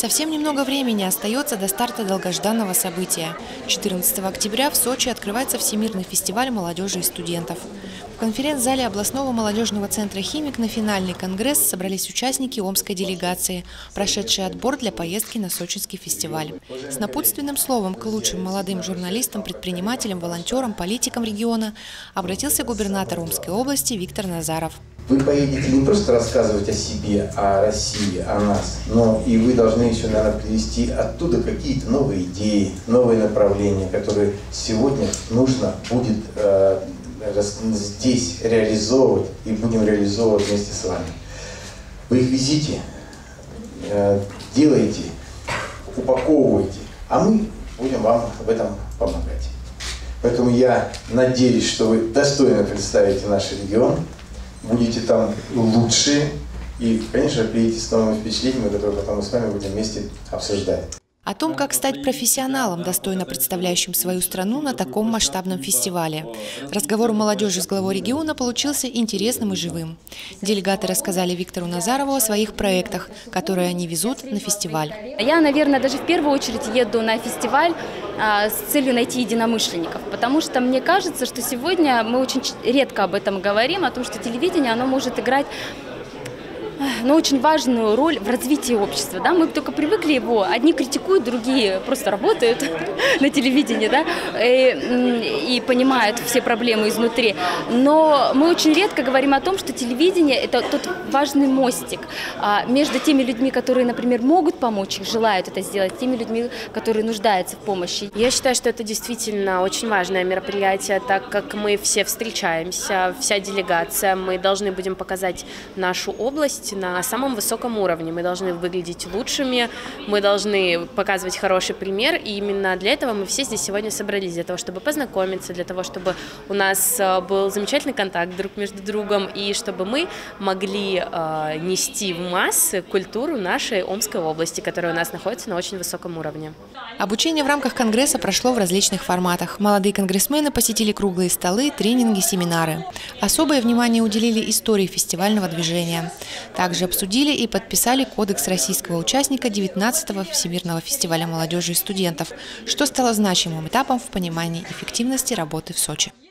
Совсем немного времени остается до старта долгожданного события. 14 октября в Сочи открывается Всемирный фестиваль молодежи и студентов. В конференц-зале областного молодежного центра «Химик» на финальный конгресс собрались участники омской делегации, прошедшие отбор для поездки на сочинский фестиваль. С напутственным словом к лучшим молодым журналистам, предпринимателям, волонтерам, политикам региона обратился губернатор Омской области Виктор Назаров. Вы поедете не просто рассказывать о себе, о России, о нас, но и вы должны еще, наверное, привести оттуда какие-то новые идеи, новые направления, которые сегодня нужно будет здесь реализовывать и будем реализовывать вместе с вами. Вы их везите, делаете, упаковываете, а мы будем вам в этом помогать. Поэтому я надеюсь, что вы достойно представите наш регион, будете там лучшие и, конечно, приедете с новыми впечатлениями, которые потом мы с вами будем вместе обсуждать. О том, как стать профессионалом, достойно представляющим свою страну на таком масштабном фестивале. Разговор у молодежи с главой региона получился интересным и живым. Делегаты рассказали Виктору Назарову о своих проектах, которые они везут на фестиваль. Я, наверное, даже в первую очередь еду на фестиваль с целью найти единомышленников, потому что мне кажется, что сегодня мы очень редко об этом говорим, о том, что телевидение, оно может играть очень важную роль в развитии общества. Да? Мы только привыкли его, одни критикуют, другие просто работают на телевидении, да? И понимают все проблемы изнутри. Но мы очень редко говорим о том, что телевидение – это тот важный мостик между теми людьми, которые, например, могут помочь, желают это сделать, теми людьми, которые нуждаются в помощи. Я считаю, что это действительно очень важное мероприятие, так как мы все встречаемся, вся делегация, мы должны будем показать нашу область на самом высоком уровне. Мы должны выглядеть лучшими, мы должны показывать хороший пример, и именно для этого мы все здесь сегодня собрались, для того, чтобы познакомиться, для того, чтобы у нас был замечательный контакт друг между другом, и чтобы мы могли нести в массы культуру нашей Омской области, которая у нас находится на очень высоком уровне. Обучение в рамках конгресса прошло в различных форматах. Молодые конгрессмены посетили круглые столы, тренинги, семинары. Особое внимание уделили истории фестивального движения. Также обсудили и подписали кодекс российского участника 19-го Всемирного фестиваля молодежи и студентов, что стало значимым этапом в понимании эффективности работы в Сочи.